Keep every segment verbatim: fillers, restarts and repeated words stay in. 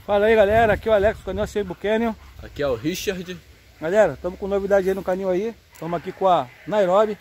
Fala aí, galera, aqui é o Alex do canil Seibo Canyon. Aqui é o Richard. Galera, estamos com novidade aí no canil aí. Estamos aqui com a Nairobi.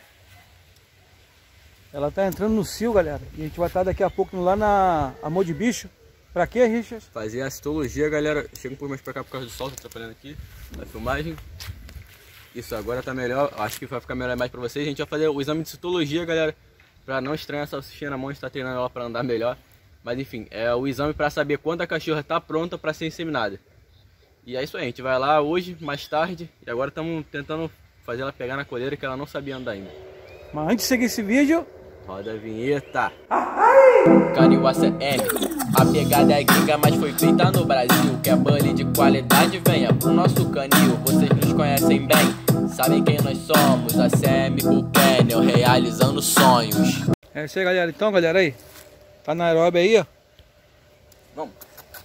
Ela tá entrando no cio, galera. E a gente vai estar daqui a pouco lá na Amor de Bicho. Pra quê, Richard? Fazer a citologia, galera. Chega um pouco mais pra cá por causa do sol, tá atrapalhando aqui na filmagem. Isso, agora tá melhor. Acho que vai ficar melhor mais pra vocês. A gente vai fazer o exame de citologia, galera, pra não estranhar a salsichinha na mão. A gente tá treinando ela pra andar melhor. Mas enfim, é o exame pra saber quando a cachorra tá pronta pra ser inseminada. E é isso aí, a gente vai lá hoje, mais tarde. E agora estamos tentando fazer ela pegar na coleira, que ela não sabia andar ainda. Mas antes de seguir esse vídeo, roda a vinheta. Canil A C M, a pegada é gringa, mas foi feita no Brasil. Quer bully de qualidade, venha pro nosso canil. Vocês nos conhecem bem, sabem quem nós somos. A C M o Canyon, realizando sonhos. É isso aí, galera. Então, galera, aí tá na Nairobi aí, ó. Vamos.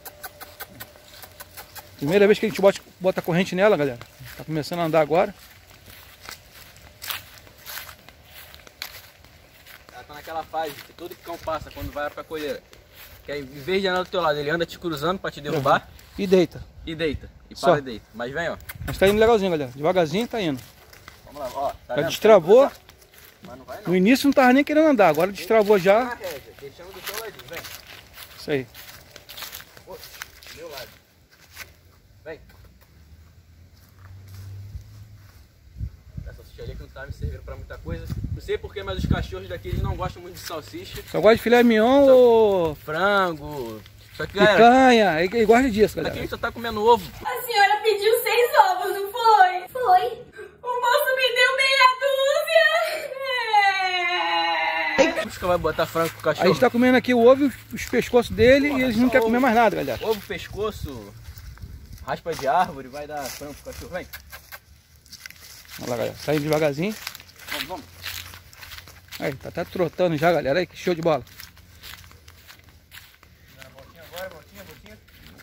Primeira vez que a gente bota, bota a corrente nela, galera. Tá começando a andar agora. Ela tá naquela fase que todo cão passa quando vai pra colheira. Que aí, em vez de andar do teu lado, ele anda te cruzando pra te derrubar. E deita. E deita. E Só. para e deita. Mas vem, ó. Mas tá indo legalzinho, galera. Devagarzinho tá indo. Vamos lá, ó. Tá Já vendo? destravou. Mas não vai não. No início não tava nem querendo andar. Agora destravou já. Na rédea, deixando do teu ladinho, vem. Isso aí. Ô, do meu lado. Vem. Essa salsicha ali que não tá me servindo pra muita coisa. Não sei porquê, mas os cachorros daqui eles não gostam muito de salsicha. Só gosta de filé mignon Só- ou Frango. Só que, galera, picanha. Ele gosta disso, aqui a galera. gente só tá comendo ovo. A senhora pediu seis ovos, não foi? Foi. O moço me deu meia dúzia. É. Acho que vai botar frango pro A cachorro. gente tá comendo aqui o ovo, os pescoços dele Porra, e eles não só querem comer ovo. mais nada, galera. Ovo, pescoço, raspa de árvore, vai dar frango pro cachorro. Vem. Olha lá, galera. Tá indo devagarzinho. Vamos, vamos. Aí, tá até trotando já, galera. Aí, que show de bola. Voltinha agora, voltinha, voltinha.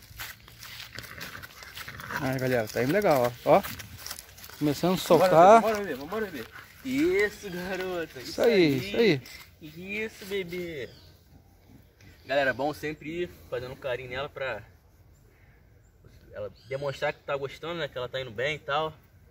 Aí, galera, tá indo legal, ó. Ó. Começando a Bora, soltar. bebê, bora, bebê, vambora, bebê. Isso, garota. Isso, Isso aí, isso aí. Isso, bebê. Galera, é bom sempre ir fazendo um carinho nela pra ela demonstrar que tá gostando, né? Que ela tá indo bem e tal.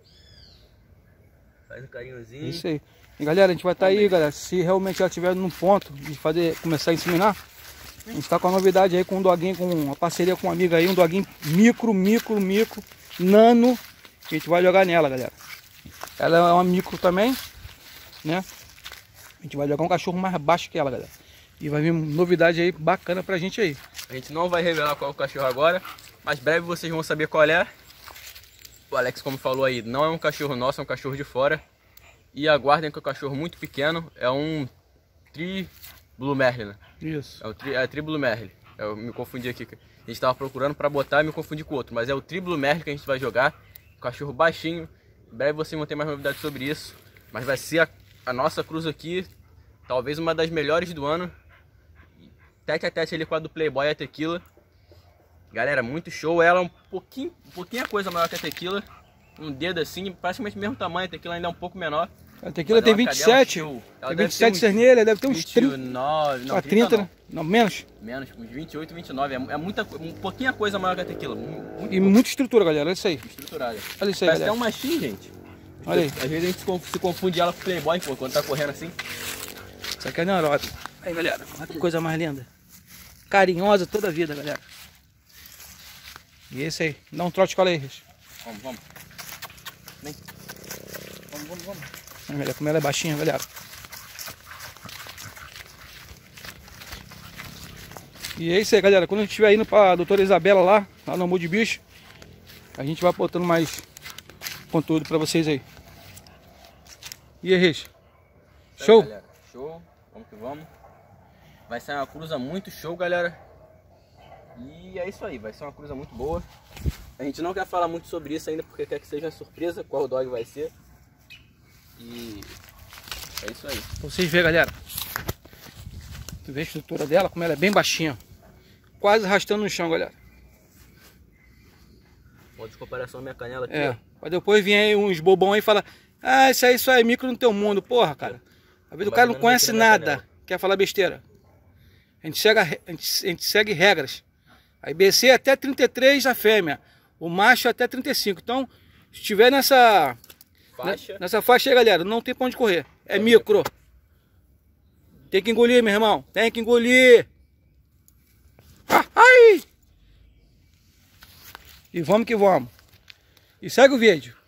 Faz um carinhozinho. Isso aí. E galera, a gente vai estar aí, galera. Se realmente ela estiver num ponto de fazer, começar a inseminar, a gente tá com uma novidade aí com um doguinho, com uma parceria com uma amiga aí, um doguinho micro, micro, micro, nano, que a gente vai jogar nela, galera. Ela é uma micro também, né? A gente vai jogar um cachorro mais baixo que ela, galera. E vai vir novidade aí bacana pra gente aí. A gente não vai revelar qual é o cachorro agora, mas breve vocês vão saber qual é. O Alex, como falou aí, não é um cachorro nosso, é um cachorro de fora. E aguardem que é um cachorro muito pequeno, é um Tri Blue Merle, né? Isso. É o tri, é Tri Blue Merle. Eu me confundi aqui. A gente tava procurando pra botar e me confundi com o outro, mas é o Tri Blue Merle que a gente vai jogar. Um cachorro baixinho. Em breve vocês vão ter mais novidades sobre isso. Mas vai ser a, a nossa cruz aqui, talvez uma das melhores do ano. Tete a tete ali com a do Playboy e a Tequila. Galera, muito show. Ela é um pouquinho, um pouquinho a coisa maior que a Tequila. Um dedo assim, praticamente o mesmo tamanho. A Tequila ainda é um pouco menor. A tequila Mas tem é uma vinte e sete. cadela show. Ela Tem deve vinte e sete ter uns cernelha, deve ter uns trinta. vinte e nove, não, Ah, trinta trinta, não. né? Não, menos. Menos, uns vinte e oito, vinte e nove. É, é muita, um pouquinho a coisa maior que a Tequila. Muito E muita estrutura, galera. Olha isso aí. estruturada. Olha isso aí, Parece até galera. um machinho, gente. Olha aí. Às vezes a gente se conf- se confunde ela com Playboy, pô, quando tá correndo assim. Isso aqui é Nairobi. Aí, galera. Olha que coisa mais linda. Carinhosa toda a vida, galera. E esse aí. Dá um trote com ela aí, Rich. Vamos, vamos. Vem. Vamos, vamos, vamos. Aí, galera, como ela é baixinha, galera. E é isso aí, galera. Quando a gente estiver indo pra doutora Isabela lá, lá no Amor de Bicho, a gente vai botando mais conteúdo pra vocês aí. E aí, Rich? Show? Galera, show. Vamos que vamos. Vai ser uma cruza muito show, galera. E é isso aí, vai ser uma cruza muito boa. A gente não quer falar muito sobre isso ainda, porque quer que seja surpresa qual dog vai ser. E é isso aí. Pra vocês verem, galera. Tu vê a estrutura dela, como ela é bem baixinha. Quase arrastando no chão, galera. Ponto de comparação minha canela aqui, É. ó. Pra depois vir aí uns bobão aí e falar: ah, isso aí só é micro no teu mundo. Porra, cara. Às vezes o cara não conhece nada, quer falar besteira. A gente segue, a gente, a gente segue regras. A I B C é até trinta e três a fêmea. O macho é até trinta e cinco. Então, se estiver nessa faixa, nessa faixa aí, galera, não tem pra onde correr. É micro. Tem que engolir, meu irmão. Tem que engolir. Ah, ai! E vamos que vamos. E segue o vídeo.